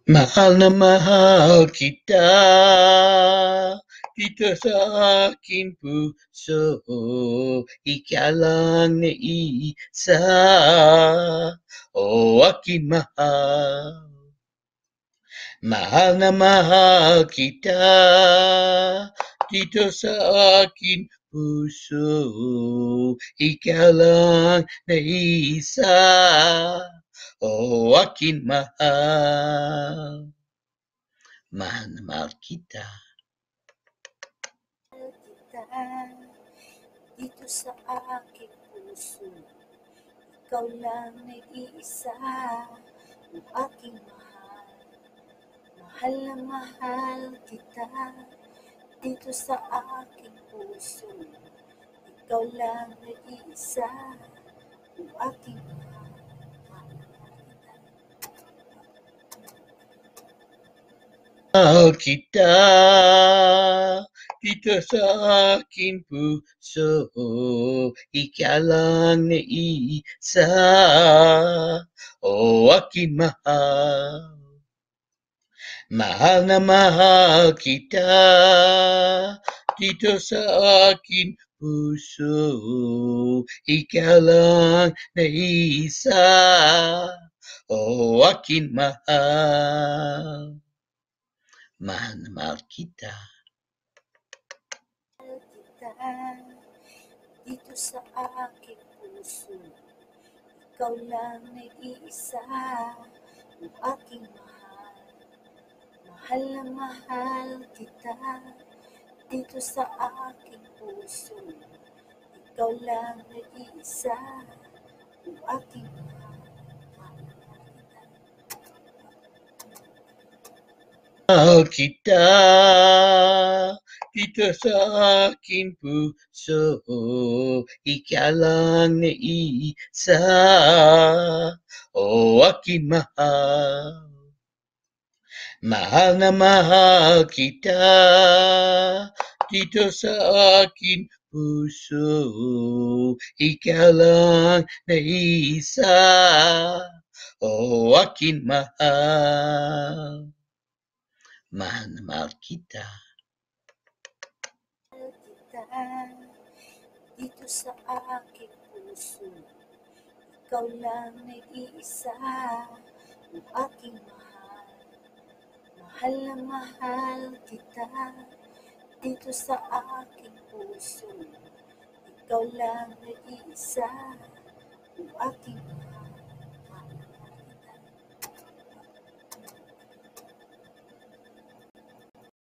Mahal na mahal kita dito sa aking puso, ikaw lang na isa, o aking mahal. Mahal na mahal kita dito sa aking puso, ikaw lang na isa, o aking mahal. Mahal na mahal kita. Kita dito sa aking puso, ikaw lang nag-iisa, ang aking mahal. Mahal na mahal kita dito sa aking puso, ikaw lang nag-iisa, ang aking mahal. Mahal kita dito sa aking puso, ikaw lang na isa, o aking mahal. Mahal na mahal kita dito sa aking puso, ikaw lang na isa, o aking mahal. Mahal na mahal kita. Kita dito sa aking puso, ikaw lang nag-iisa, ang aking mahal. Mahal na mahal kita dito sa aking puso, ikaw lang nag-iisa, ang aking mahal. Mahal kita dito sa aking puso, ikaw lang na isa, o aking mahal. Mahal na mahal kita dito sa aking puso, ikaw lang na isa, o aking mahal. Mahal na mahal kita. Kita dito sa aking puso, ikaw lang nag-iisa, ang aking mahal. Mahal na mahal kita dito sa aking puso, ikaw lang nag-iisa, ang aking mahal.